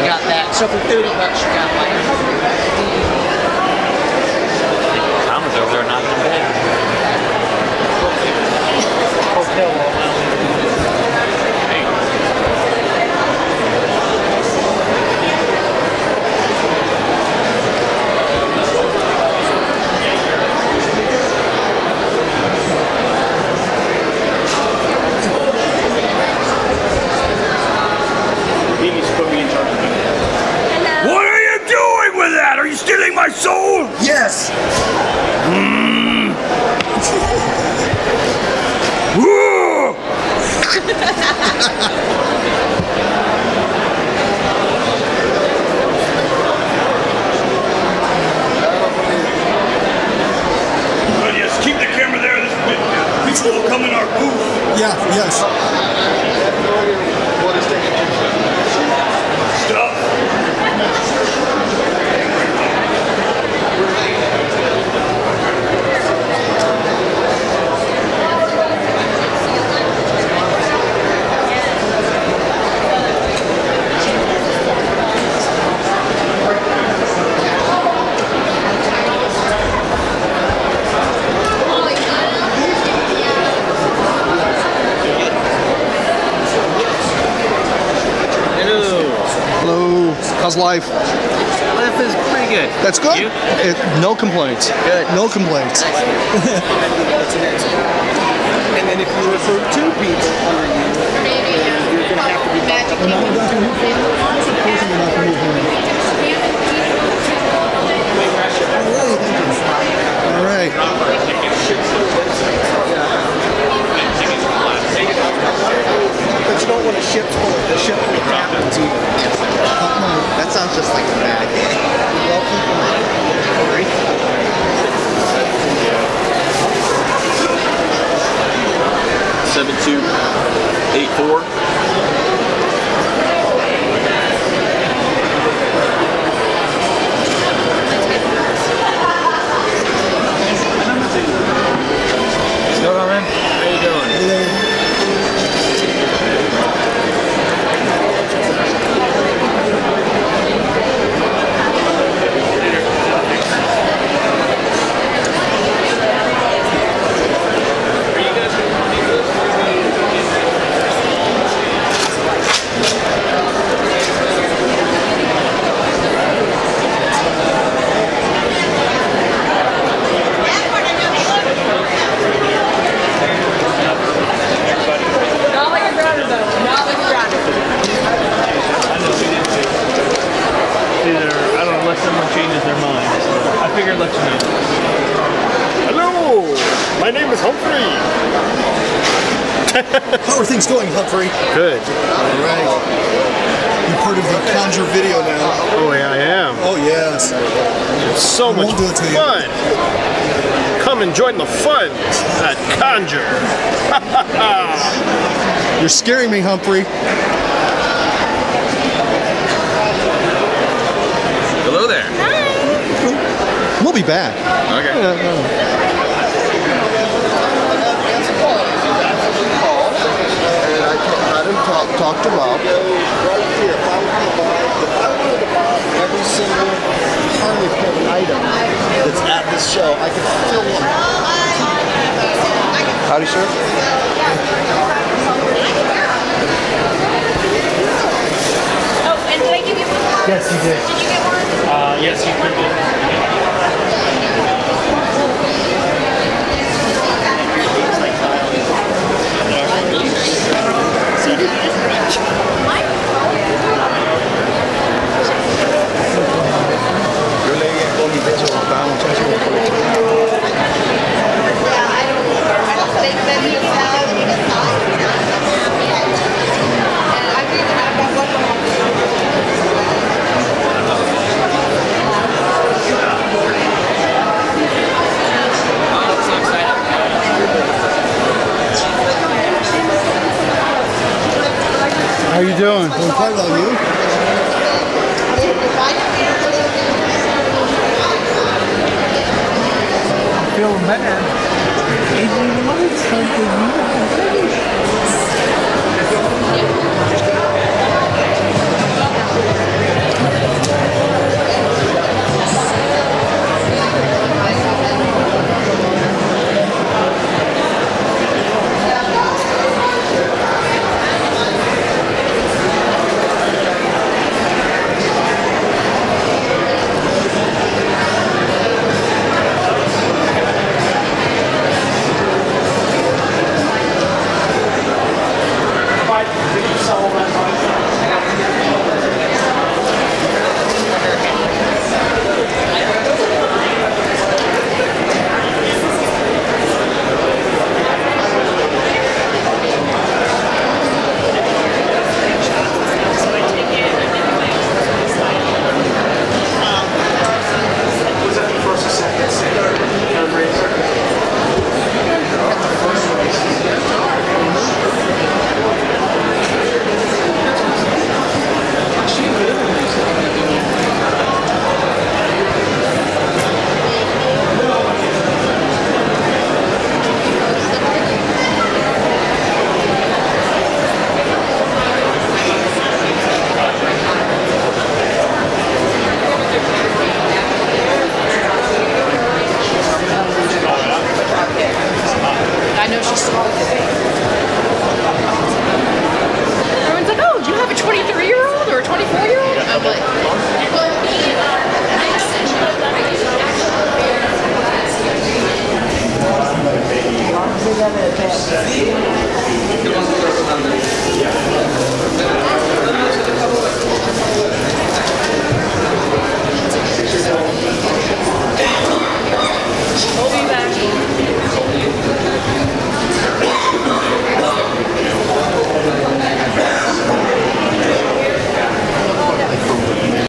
got that. So for $30 you got like... Thomas over there not in bed. Hotel all around. What are you doing with that? Are you stealing my soul? Yes! Whoa! Well, yes, keep the camera there. This people will come in our booth. Yeah, yes. Stop. Hello. How's life? Life is pretty good. That's good. You? No complaints. Good. No complaints. And then if you refer two people under you, you're going to have to be magic. All right. But you don't want a ship full of captains either. That sounds just like a bad day. Well, people What's going on, man? How you doing? someone changes their mind. I figured I'd let you know. Hello, my name is Humphrey. How are things going, Humphrey? Good. All right. You're part of the Conjure video now. Oh yeah, I am. Oh yes. It's so much won't do it to you. fun. Come and join the fun at Conjure. You're scaring me, Humphrey. Hello there. Hi. We'll be back. Okay. Yeah. Talk to Bob. Right here, if I wanted to buy every single Harley Quinn item that's at this show, I could fill one. Howdy, sir. Oh, and did I give you one? Yes, you did. Did you get one? Yes, you did. How you doing? Doing quite well, you? Feel mad. Adrian, what is something you